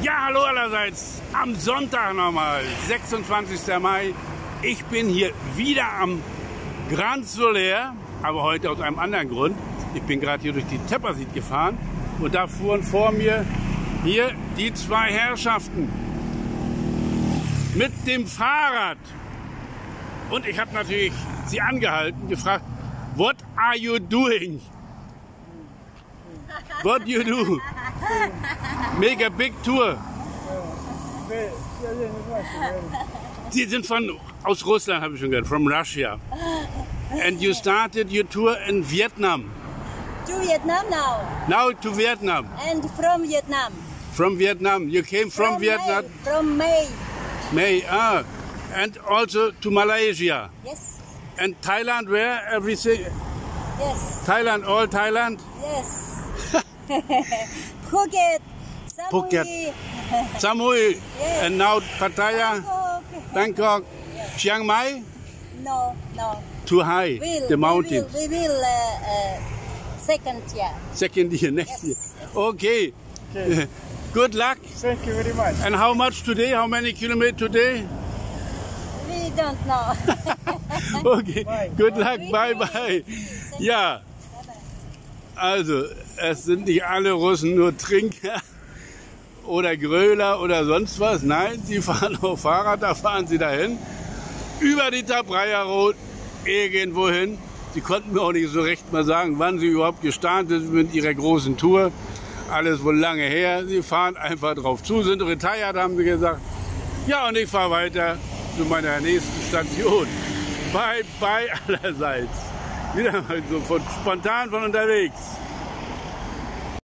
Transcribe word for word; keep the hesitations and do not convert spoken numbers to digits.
Ja, hallo allerseits. Am Sonntag nochmal, sechsundzwanzigster Mai. Ich bin hier wieder am Grand Solaire, aber heute aus einem anderen Grund. Ich bin gerade hier durch die Teppersied gefahren und da fuhren vor mir hier die zwei Herrschaften mit dem Fahrrad. Und ich habe natürlich sie angehalten, gefragt, what are you doing? What you do? Make a big tour. Sie sind von aus Russland, habe ich schon gehört, from Russia. And you started your tour in Vietnam. To Vietnam now. Now to Vietnam. And from Vietnam. From Vietnam. You came from, from Vietnam. May. From May. May. Ah. And also to Malaysia. Yes. And Thailand, where everything? Yes. Thailand, all Thailand? Yes. Phuket. Samui. Phuket. Samui. Yes. And now Pattaya, Bangkok. Bangkok, Chiang Mai? No, no. Too high, We'll, the mountains. We will, we will uh, uh, second year. Second year, next Yes. year. Okay. Okay. Good luck. Thank you very much. And how much today? How many kilometers today? We don't know. Okay. Bye. Good luck. Bye bye. Ja. Also, es sind nicht alle Russen nur Trinker oder Gröler oder sonst was. Nein, sie fahren auf Fahrrad, da fahren sie dahin. Über die Tabraja Road, irgendwo hin. Sie konnten mir auch nicht so recht mal sagen, wann sie überhaupt gestartet sind mit ihrer großen Tour. Alles wohl lange her. Sie fahren einfach drauf zu, sind retired, haben sie gesagt. Ja, und ich fahre weiter zu meiner nächsten Station. Bye, bye allerseits. Wieder mal so von, spontan von unterwegs.